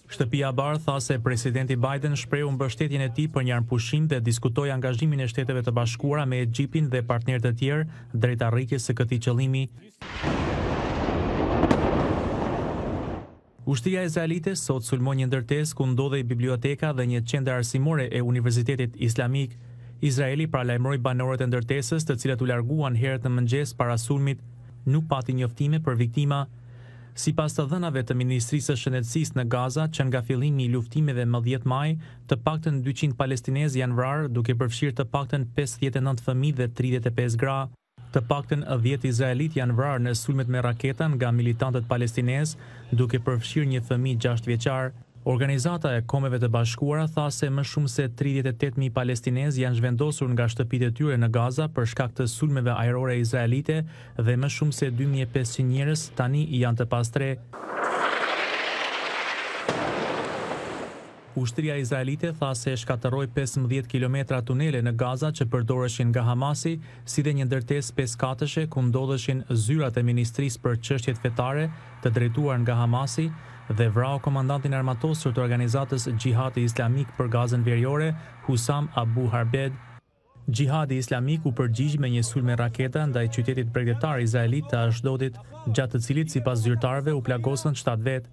Shtëpia e Bardhë tha se presidenti Biden shprehu mbështetjen e tij për një armpushim dhe diskutoi angazhimin e Shteteve të Bashkuara me Egjiptin dhe partnerët e tjerë drejt arritjes së këtij qëllimi. Ushtria izraelite sot sulmoi një ndërtesë ku ndodhej biblioteka dhe një qendër arsimore e Universitetit Islamik. Izraeli paralajmëroi banorët e ndërtesës, të cilët u larguan herët në mëngjes para sulmit, nuk pati njoftime për viktima. Sipas të dhënave të Ministrisë së Shëndetësisë në Gaza, që nga fillimi i luftimeve më 10 maj, të paktën 200 palestinezë janë vrarë, duke përfshirë të paktën 59 fëmijë dhe 35 gra. Të paktën 10 izraelit janë vrarë në sulmet me raketa nga militantët palestinezë, duke përfshirë një fëmijë 6 vjeçar. Organizata e Kombeve të Bashkuara tha se më shumë se 38.000 palestinezë janë zhvendosur nga shtëpitë e tyre në Gaza për shkak të sulmeve ajrore izraelite dhe më shumë se 2500 njerëz tani janë të pastre. Ushtria izraelite tha se shkatërroi 15 kilometra tunele në Gaza që përdoreshin nga Hamasi, si dhe një ndërtesë 5-katëshe ku ndodheshin zyrat e Ministrisë për çështjet fetare të drejtuar nga Hamasi dhe vrau komandantin armatosur të organizatës Gjihadi Islamik për Gazën Veriore, Husam Abu Harbed. Gjihadi Islamik u përgjigj me një sulme raketa ndaj qytetit bregdetar izraelit të Ashdodit, gjatë të cilit sipas zyrtarëve u plagosën 7 vetë.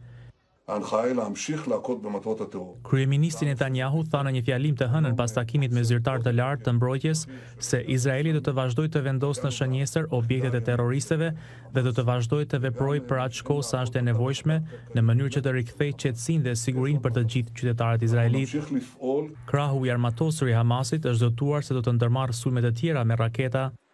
Kryeministri Netanyahu tha në një fjalim të hënën pas takimit me zyrtar të lartë të mbrojtjes se Izraeli do të vazhdojë të vendosë në shënjestër objektet e terroristëve dhe do të vazhdojë të veprojë për aq kohë sa është e nevojshme në mënyrë që të rikthejë qetësinë dhe sigurinë për të gjithë qytetarët izraelit. Krahu i armatosur i Hamasit është zotuar se do të ndërmarrë sulme të tjera me raketa.